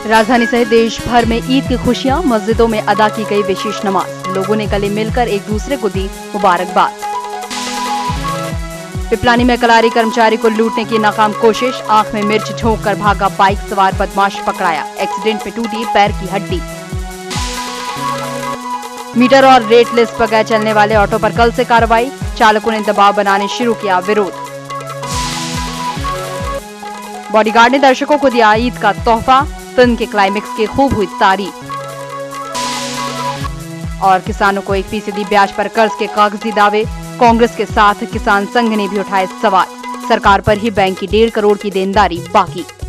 राजधानी सहित देश भर में ईद की खुशियां, मस्जिदों में अदा की गई विशेष नमाज। लोगों ने गले मिलकर एक दूसरे को दी मुबारकबाद। पिपलानी में कलारी कर्मचारी को लूटने की नाकाम कोशिश, आंख में मिर्च झोंककर भागा बाइक सवार बदमाश पकड़ाया। एक्सीडेंट में टूटी पैर की हड्डी। मीटर और रेट लिस्ट बगैर चलने वाले ऑटो पर कल से कार्रवाई, चालकों ने दबाव बनाने शुरू किया विरोध। बॉडीगार्ड ने दर्शकों को दिया ईद का तोहफा, फिल्म के क्लाइमेक्स की खूब हुई तारीफ। और किसानों को 1% ब्याज पर कर्ज के कागजी दावे, कांग्रेस के साथ किसान संघ ने भी उठाए सवाल। सरकार पर ही बैंक की 1.5 करोड़ की देनदारी बाकी।